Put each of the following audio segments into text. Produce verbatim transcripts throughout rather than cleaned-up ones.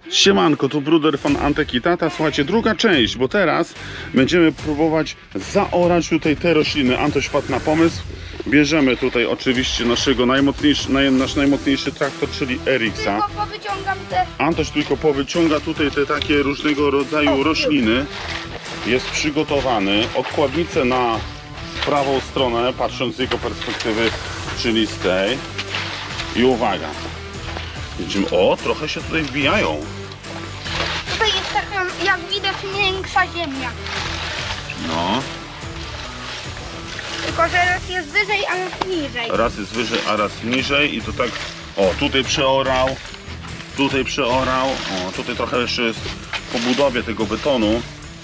Siemanko, tu Bruder von Antek i Tata. Słuchajcie, druga część, bo teraz będziemy próbować zaorać tutaj te rośliny. Antoś wpadł na pomysł. Bierzemy tutaj oczywiście naszego najmocniejszy, naj, nasz najmocniejszy traktor, czyli Erixa. Tylko powyciągam te... Antoś tylko powyciąga tutaj te takie różnego rodzaju rośliny. Jest przygotowany. Odkładnicę na prawą stronę, patrząc z jego perspektywy, czyli z tej. I uwaga. Widzimy, o, trochę się tutaj wbijają. Tutaj jest taka, jak widać, większa ziemia. No. Tylko, że raz jest wyżej, a raz niżej. Raz jest wyżej, a raz niżej i to tak, o, tutaj przeorał, tutaj przeorał, o, tutaj trochę jeszcze jest po budowie tego betonu.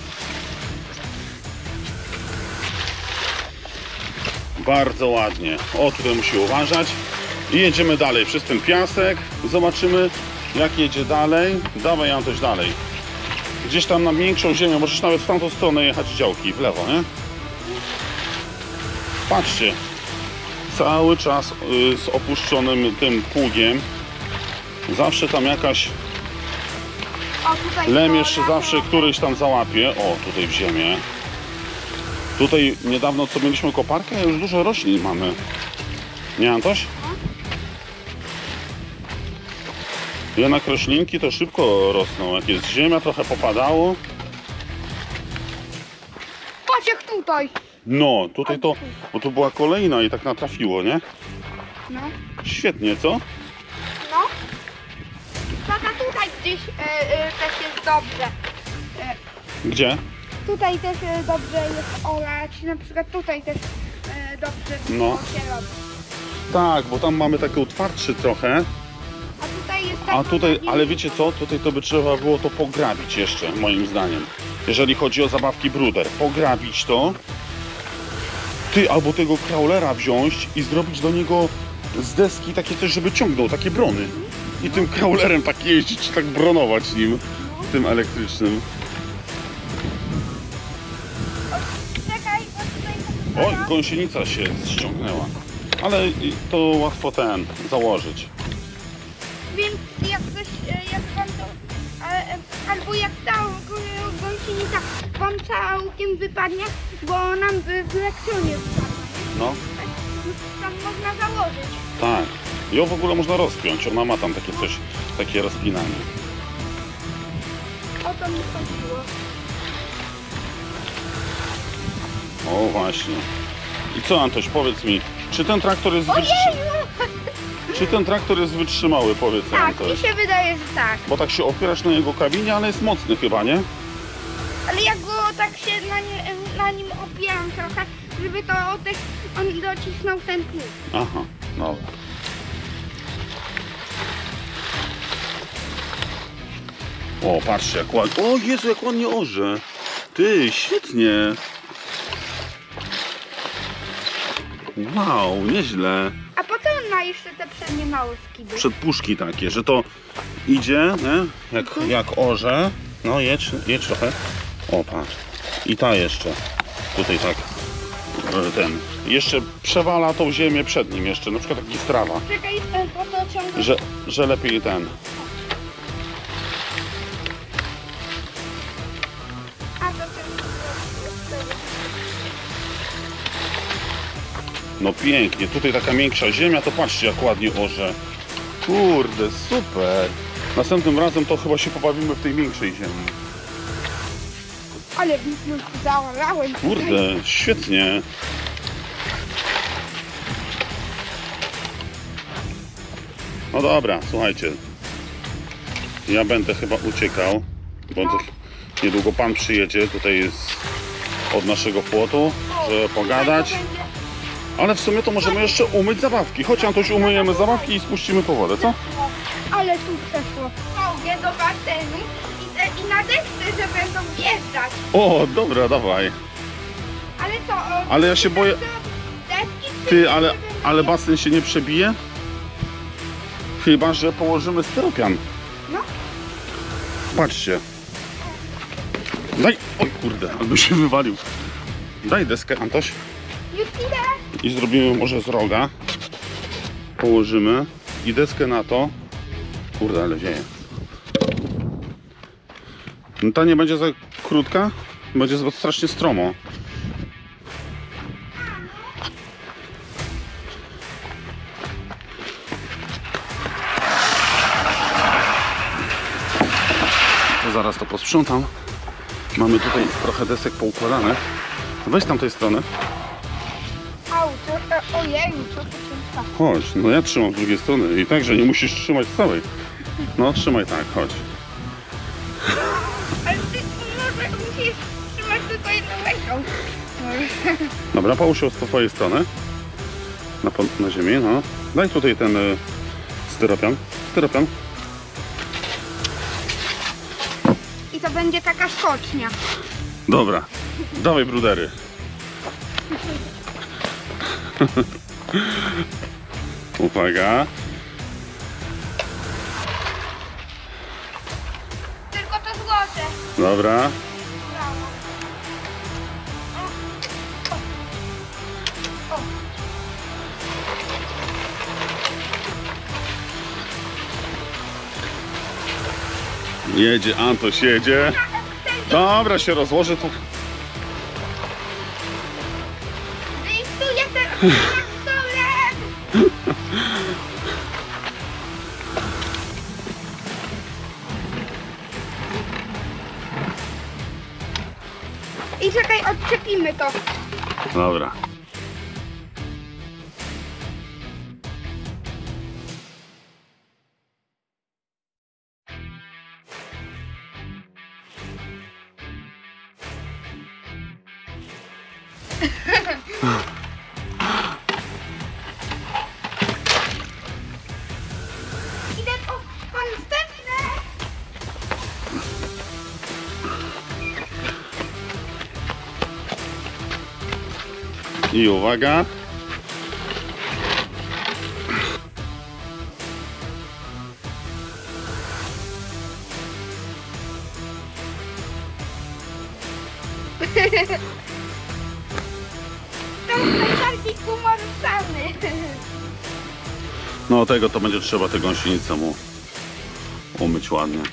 Bardzo ładnie. O, tutaj musi uważać. I jedziemy dalej przez ten piasek. Zobaczymy, jak jedzie dalej. Dawaj, Antoś, dalej. Gdzieś tam na większą ziemię, możesz nawet w tamtą stronę jechać działki, w lewo, nie? Patrzcie. Cały czas y, z opuszczonym tym pługiem. Zawsze tam jakaś O, tutaj lemierz, to, zawsze to... któryś tam załapie. O, tutaj w ziemię. Tutaj niedawno co mieliśmy koparkę, a już dużo roślin mamy. Nie, Antoś? Jednak roślinki to szybko rosną. Jak jest ziemia, trochę popadało. Patrz jak tutaj. No, tutaj to, bo tu była kolejna i tak natrafiło, nie? No. Świetnie, co? No. Tata, tutaj gdzieś e, e, też jest dobrze. E, Gdzie? tutaj też e, dobrze jest orać. Na przykład tutaj też e, dobrze No. się robi. Tak, bo tam mamy takie twardszy trochę. A tutaj jest tak. A tutaj, ale wiecie co? Tutaj to by trzeba było to pograbić jeszcze, moim zdaniem. Jeżeli chodzi o zabawki Bruder. Pograbić to. Ty, albo tego kraulera wziąć i zrobić do niego z deski takie coś, żeby ciągnął, takie brony. I tym kraulerem tak jeździć, tak bronować nim. Tym elektrycznym. Czekaj, bo tutaj... Oj, gąsienica się ściągnęła. Ale to łatwo ten, założyć. Więc jak coś, e, jak wam to... E, albo jak ta gó- gąsienica wam całkiem wypadnie, bo nam by w lekcjonie wypadła, nie? No, Tam można założyć. tak. Ją w ogóle można rozpiąć. Ona ma tam takie coś, takie rozpinanie. O to mi chodziło. O, właśnie. I co, Antoś, powiedz mi, czy ten traktor jest wytrzymały? Czy ten traktor jest wytrzymały, powiedz, Tak, Antoś? mi się wydaje, że tak. Bo tak się opierasz na jego kabinie, ale jest mocny chyba, nie? Ale jak go tak się na, nie, na nim opieram trochę, żeby to też on docisnął ten pług. Aha, no. O, patrzcie, jak ładnie. O Jezu, jak ładnie orze. Ty, świetnie. Wow, nieźle. A po co on ma jeszcze te przednie małe skiby? Przedpuszki takie, że to idzie, nie? Jak, jak orze. No, jedź, jedź trochę. O, patrz. I ta jeszcze. Tutaj tak. Ten. Jeszcze przewala tą ziemię przed nim jeszcze. Na przykład taki strawa. Czekaj, e, bo to ciągle... Że, że lepiej ten. A to ten... No pięknie. Tutaj taka większa ziemia, to patrzcie jak ładnie orze. Kurde, super. Następnym razem to chyba się pobawimy w tej większej ziemi. Ale zaorałem. Kurde, świetnie. No dobra, słuchajcie. Ja będę chyba uciekał, bo to niedługo pan przyjedzie. Tutaj jest od naszego płotu, żeby pogadać. Ale w sumie to możemy jeszcze umyć zabawki. Chodź, Antoś, umyjemy zabawki i spuścimy po wodę, co? Ale tu przeszło. Mogę do basenu i, te, i na desce, że będą wjeżdżać. O, dobra, dawaj. Ale co? O, Ale ja się boję... deski, czy Ty, ale, nie będą- ale basen się nie przebije? Chyba że położymy styropian. No. Patrzcie. Daj... Oj kurde, albo się wywalił. Daj deskę, Antoś. Już idę. I zrobimy może z roga. Położymy. I deskę na to. Kurde, ale wieje. No ta nie będzie za krótka? Będzie za- strasznie stromo. To zaraz to posprzątam. Mamy tutaj trochę desek poukładanych. Weź tam tej strony. Au, to, e, ojej, co to ciężka. Chodź, no ja trzymam z drugiej strony i także nie musisz trzymać całej. No trzymaj tak, chodź. Ale ty może musisz trzymać tylko jedną ręką. Dobra, połóż się z twojej strony. Na, po- na ziemi, no. Daj tutaj ten y, styropian. Styropian. I to będzie taka skocznia. Dobra, dawaj brudery. Uwaga. Tylko to złote. Dobra. Brawo. O, o, o. Jedzie, Antoś jedzie. Dobra, się rozłoży to. I tu jestem na stole. I czekaj, odczepimy to. Dobra. Idę po następne. I uwaga. To najbardziej humorystany. No tego to będzie trzeba tę gąsienicę mu umyć ładnie.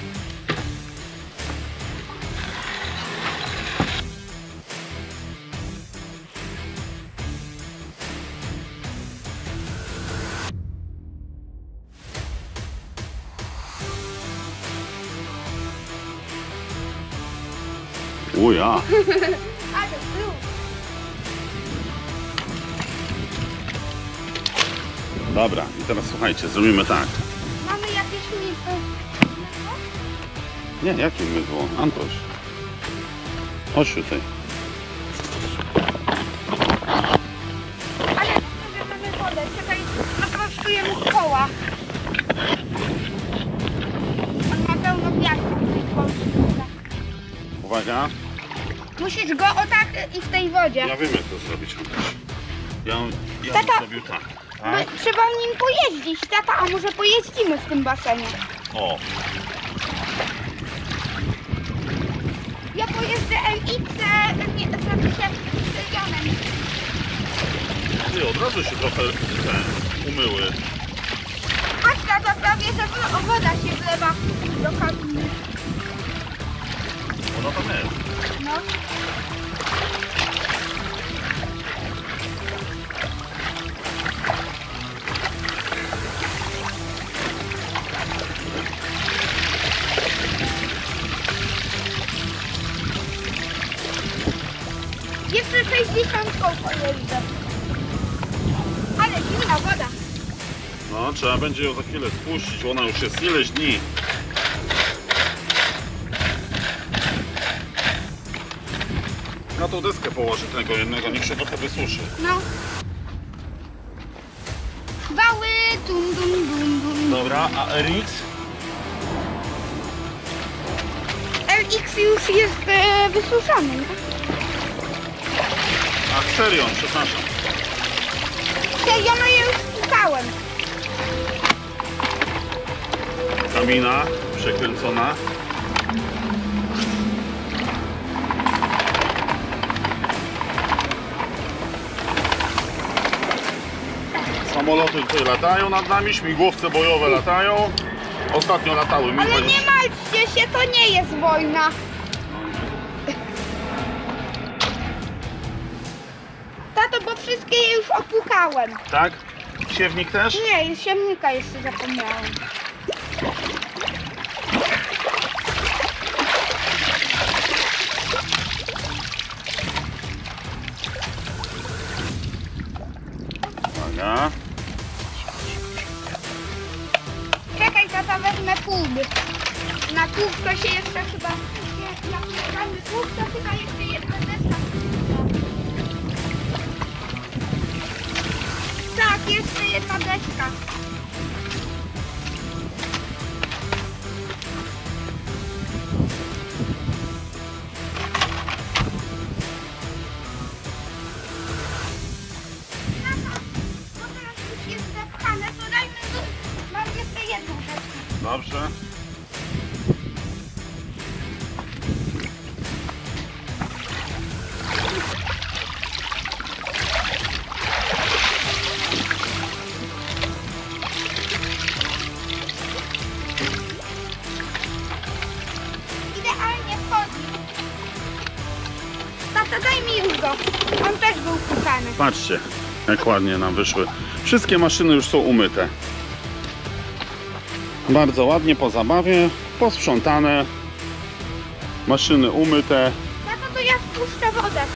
Uja. Ale był. Dobra, i teraz słuchajcie, zrobimy tak. Mamy jakieś mydło? Nie, jakie mydło? Antoś. Chodź tutaj. Ale sobie to wodę. Czekaj, naprostujemy koła. On ma pełno piasku w tej Polsce. Uwaga. Musisz go o tak i w tej wodzie. Ja wiem jak to zrobić, Antoś. Ja, ja Tata. bym zrobił tak. tak? Bo trzeba nim pojeździć, tata, a może pojeździmy w tym basenie? O, Ja pojeżdżę M X, nie, zrobię się Jonem. ty od razu się trochę te, umyły. Patrz, tata, prawie, że wo- woda się wlewa do kabiny. Ona tam jest. No. Jeszcze sześćdziesiąt koł pojeżdżę. Ale zimna woda. No, trzeba będzie ją za chwilę spuścić, ona już jest ileś dni. Na tą deskę położę tego jednego, niech się trochę wysuszy. No. Wały, dum, dum, dum, dum. Dobra, a R X? L X już jest e, wysuszony. nie? A Xerion, przepraszam. Ja no ja już pukałem. Kamina przekręcona. Samoloty tutaj latają nad nami, śmigłowce bojowe latają. Ostatnio latały mi. Ale nie martwcie się, to nie jest wojna. Tato, bo wszystkie je już opłukałem. Tak? Siewnik też? Nie, siewnika jeszcze zapomniałem. Uwaga. Czekaj, tata, wezmę pług. Na pług to się jeszcze chyba... Nie, jak mamy pług, to chyba jeszcze jedna deska. Tak, jeszcze jedna deska. Tata, bo teraz już jest zepchane, to dajmy tu... Mam jeszcze jedną deskę. Dobrze. Idealnie wchodzi. Tata, daj mi już go. On też był pukany. Patrzcie, jak ładnie nam wyszły. Wszystkie maszyny już są umyte. Bardzo ładnie po zabawie, posprzątane. Maszyny umyte. Tato, to ja spuszczę wodę.